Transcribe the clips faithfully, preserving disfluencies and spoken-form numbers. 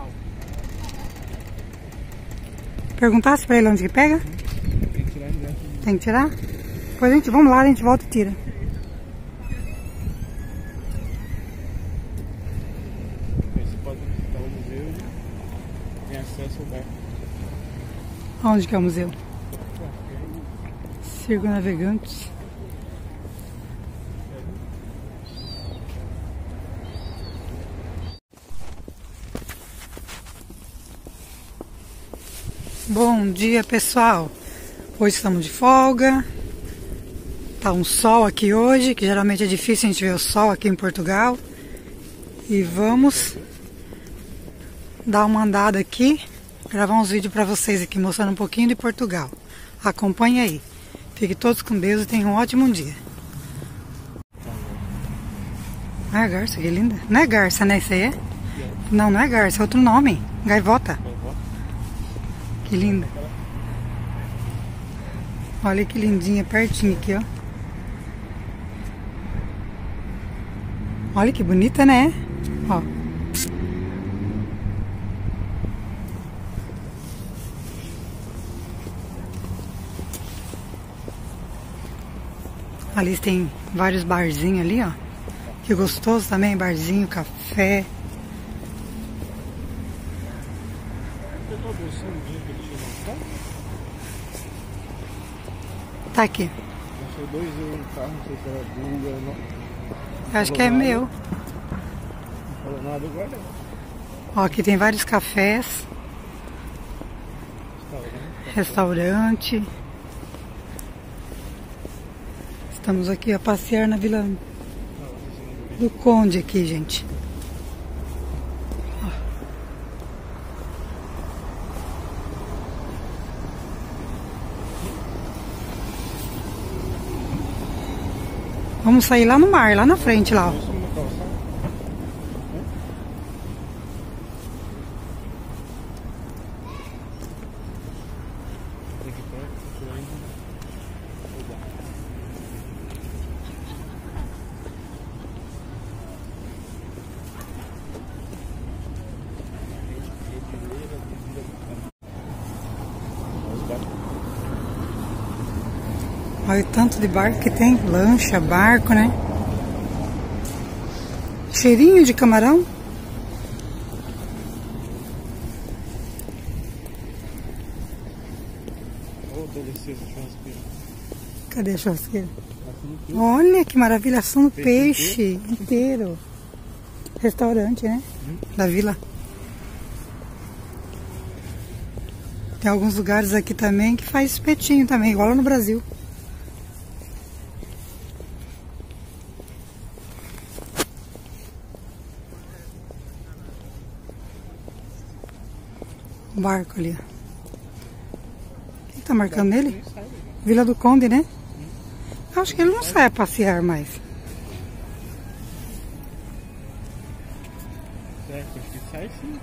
Perguntasse pra ele onde que pega? Tem que tirar direto. Tem que tirar? Depois a gente, vamos lá, a gente volta e tira. Você pode visitar o museu e tem acesso ao barco. Onde que é o museu? Circo Navegante. Bom dia, pessoal. Hoje estamos de folga. Tá um sol aqui hoje, que geralmente é difícil a gente ver o sol aqui em Portugal. E vamos dar uma andada aqui, gravar uns vídeos para vocês aqui mostrando um pouquinho de Portugal. Acompanhe aí. Fiquem todos com Deus e tenham um ótimo dia. Não é a garça, que linda. Não é garça, né? Isso aí é? Não, não é garça, é outro nome. Gaivota. Que linda. Olha que lindinha, pertinho aqui, ó. Olha que bonita, né? Ó. Ali tem vários barzinhos ali, ó. Que gostoso também, barzinho, café. Tá aqui. Achei dois euros no carro, não sei se era búlgaro, não. Acho que é meu. Não falou nada agora. Ó, aqui tem vários cafés. Restaurante. Estamos aqui a passear na Vila do Conde aqui, gente. Ó. Vamos sair lá no mar, lá na frente, lá, ó. Olha o tanto de barco que tem, lancha, barco, né? Cheirinho de camarão. Cadê a churrasqueira? Olha que maravilha, assando peixe inteiro. Restaurante, né? Da vila. Tem alguns lugares aqui também que faz espetinho também, igual lá no Brasil. O barco ali, ó. Quem tá marcando nele? Vila do Conde, né? Eu acho que ele não sai a passear mais. É, acho que sai sim.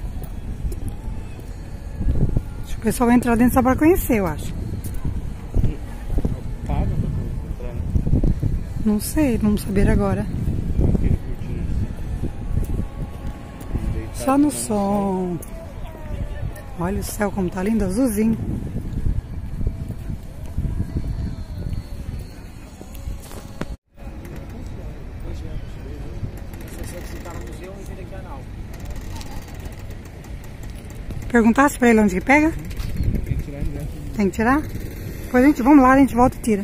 Acho que o pessoal vai entrar dentro só pra conhecer, eu acho. Paga pra entrar, né? Não sei, vamos saber agora. Só no som. Olha o céu como tá lindo, azulzinho. Perguntasse pra ele onde que pega? Tem que tirar direto. Tem que tirar? Depois a gente, vamos lá, a gente volta e tira.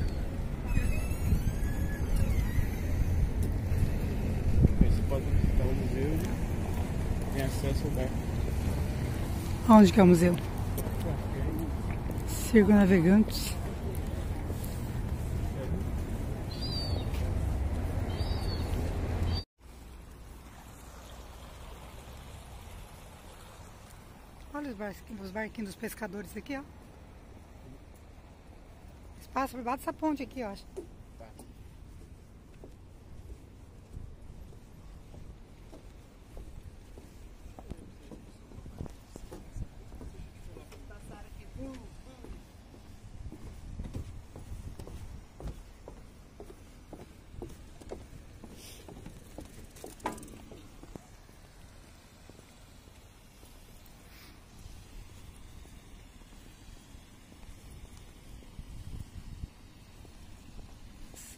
Você pode visitar o museu e tem acesso ao barco. Onde que é o museu? Circo Navegante. Olha os barquinhos, os barquinhos dos pescadores aqui, ó. Espaço por baixo dessa ponte aqui, ó. Tá.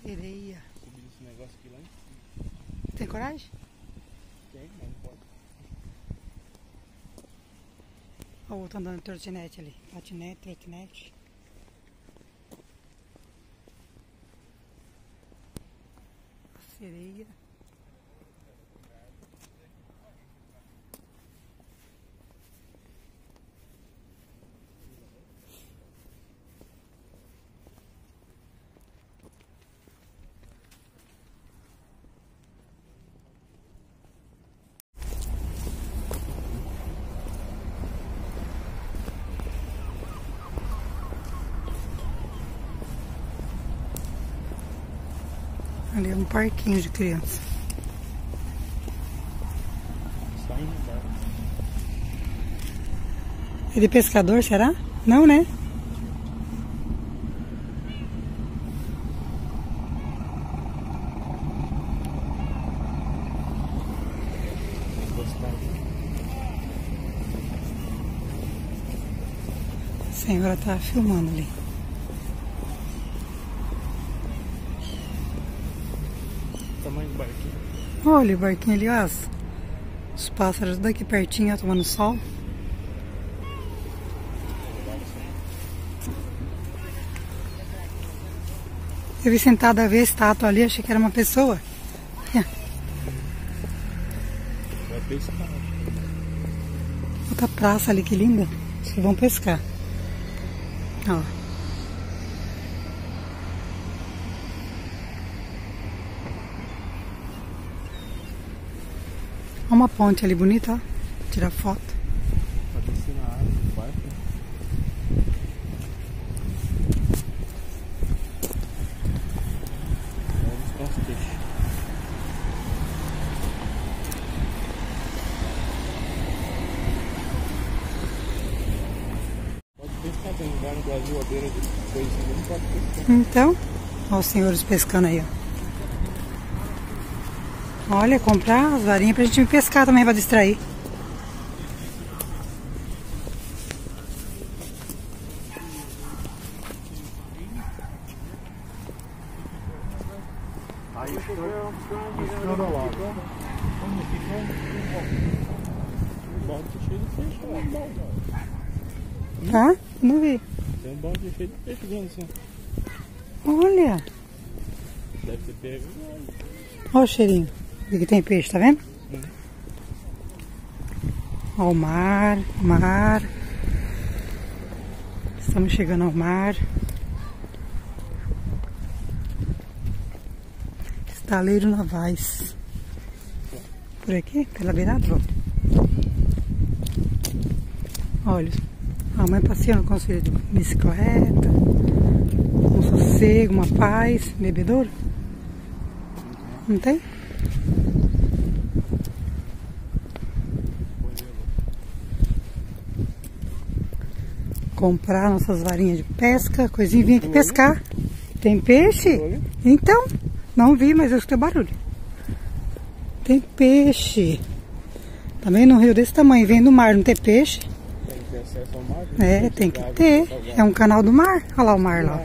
Sereia. Subir esse negócio aqui lá em cima. Tem coragem? Tem, mas não pode. Olha o outro andando de trotinete ali. Patinete, trotinete. A sereia. Ali é um parquinho de criança. Está indo barco. É de pescador, será? Não, né? A senhora tá filmando ali. Tamanho do barquinho. Olha o barquinho ali, ó. as- Os pássaros daqui pertinho, ó, tomando sol. Eu vi sentada a ver a estátua ali, achei que era uma pessoa. Vai pescar. Outra praça ali, que linda. Acho que vão pescar. Ó. Olha uma ponte ali bonita, ó. Tirar foto. Pra descer na água do barco. Vamos buscar os peixes. Pode pescar, tem lugar no Brasil à beira de coisinha, não pode pescar. Então, olha os senhores pescando aí, ó. Olha, comprar as varinhas pra gente ir pescar também, pra distrair. Aí buscando ao lado. Como ficou? Um balde cheio de peixe. Tá? Não vi. Tem um balde cheio de peixe grande assim. Olha. Deve ter pego. Olha o cheirinho. De que tem peixe, tá vendo? Hum. Olha o mar, mar. Estamos chegando ao mar. Estaleiro Navais. Por aqui, pela beirada, ó. Olha, a mãe passeando com os filhos de bicicleta. Um sossego, uma paz, bebedouro. Não tem? Comprar nossas varinhas de pesca, coisinha, vim aqui pescar. Tem peixe? Então, não vi, mas eu escutei barulho. Tem peixe. Também num rio desse tamanho, vem do mar, não tem peixe? Tem que ter acesso ao mar. É, tem que ter. É um canal do mar. Olha lá o mar lá.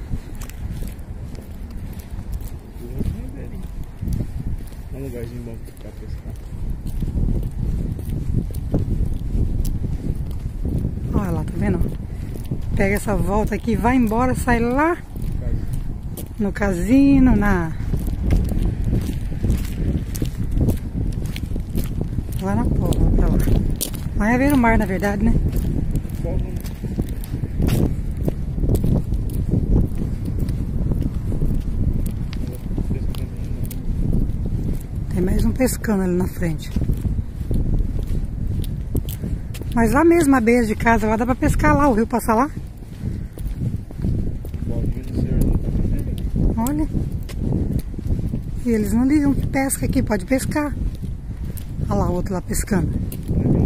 Um lugarzinho bom pra pescar. Olha lá, tá vendo? Pega essa volta aqui, vai embora, sai lá no casino, na... Lá na porra, pra lá. Lá é ver o mar, na verdade, né? Tem mais um pescando ali na frente. Mas lá mesmo, a beira de casa, lá dá pra pescar lá, o rio passa lá. Olha. E eles não ligam que pesca aqui, pode pescar. Olha lá o outro lá pescando.